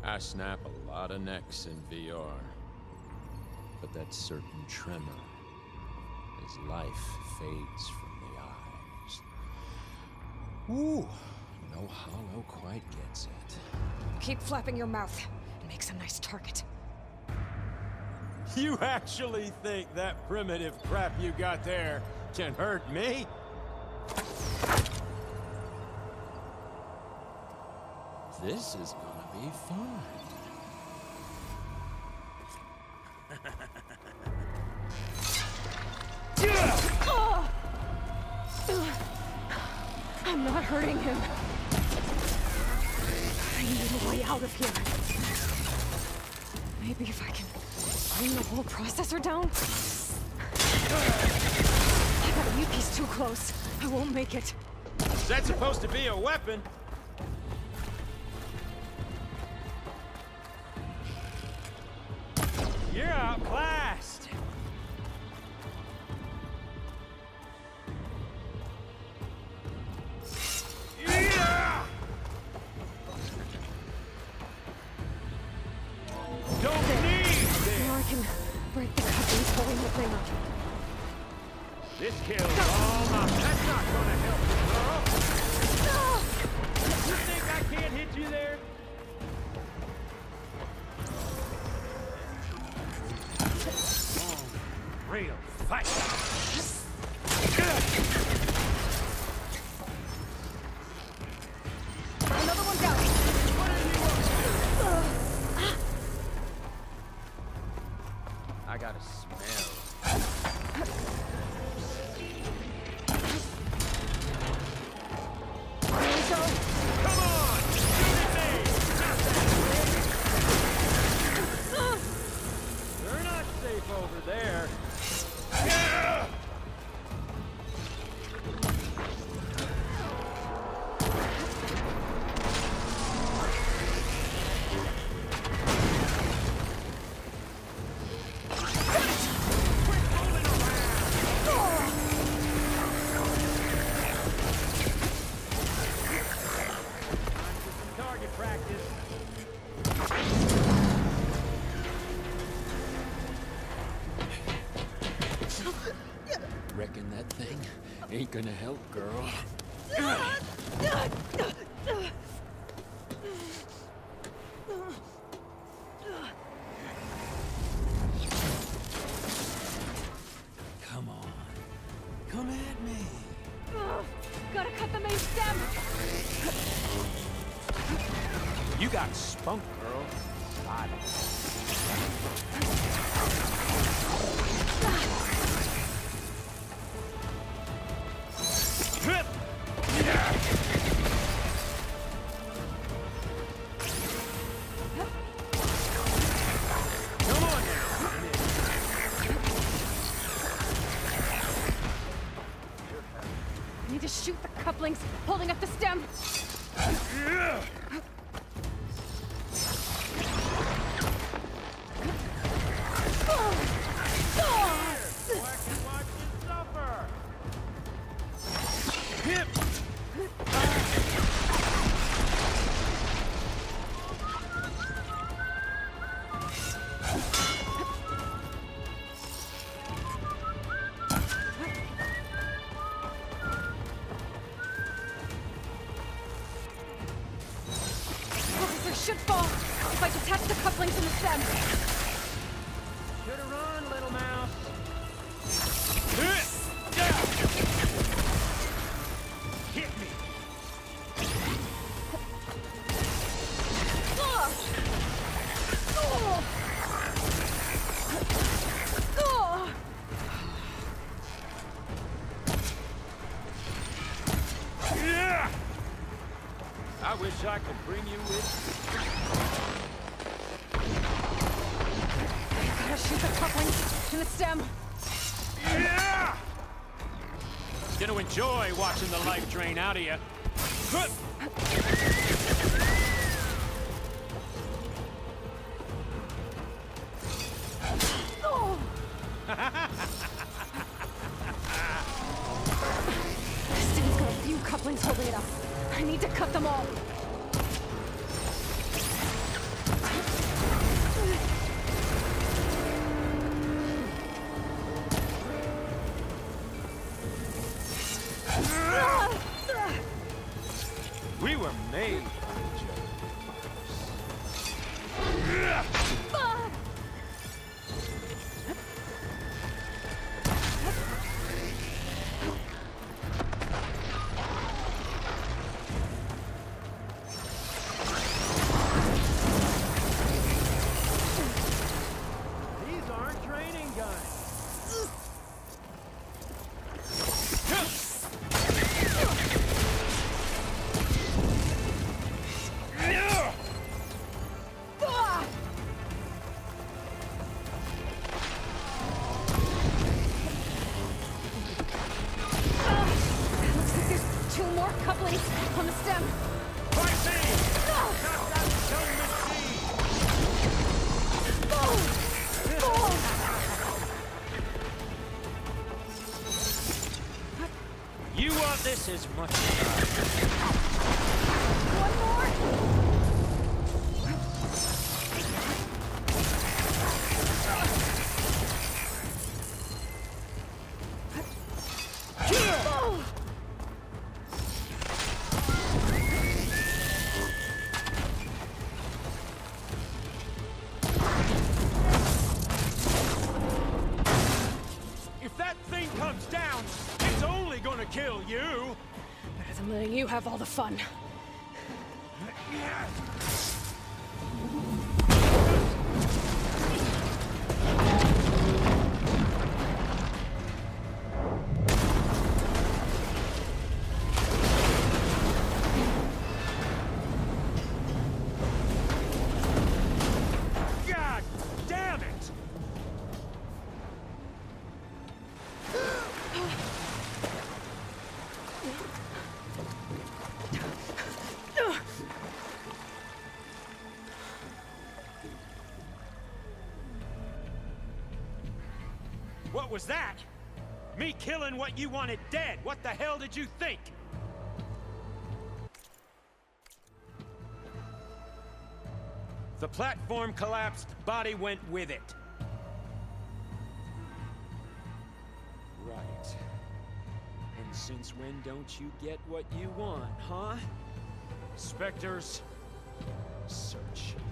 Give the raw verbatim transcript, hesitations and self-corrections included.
I snap a lot of necks in V R. But that certain tremor as life fades from the eyes. Ooh, no hollow quite gets it. Keep flapping your mouth and make some nice target. You actually think that primitive crap you got there can hurt me? This is gonna be fun. I'm not hurting him. I need a way out of here. Maybe if I can bring the whole processor down? I got a U-piece too close. I won't make it. Is that supposed to be a weapon? You're outclassed. Yeah! Don't there. need this. Now I can break the couplings holding the thing up. This kills all my... That's not gonna help you, girl. You think I can't hit you there? Real fight. Another one down. I got a smell. Come on! Shoot at me! They're not safe over there. Target practice. Reckon that thing ain't gonna help, girl. Come on. Come at me. Ugh, gotta cut the main stem. You got spunk, girl. I Come on now. I need to shoot the couplings holding up the stem. Should fall if I detach the couplings in the stem. Shoulda run, little mouse. Hit me. Yeah! I wish I could bring you with. Gotta shoot the couplings in the stem. Yeah! Gonna enjoy watching the life drain out of you. Oh. This thing's got a few couplings holding it up. I need to cut them all. We were made for each other. These aren't training guns. Two more couplings on the stem. You want this as much as One more. If that thing comes down, it's only gonna kill you! Better than letting you have all the fun. God damn it! What was that? Me killing what you wanted dead. What the hell did you think? The platform collapsed, body went with it. Right. And since when don't you get what you want, huh? Spectres, search.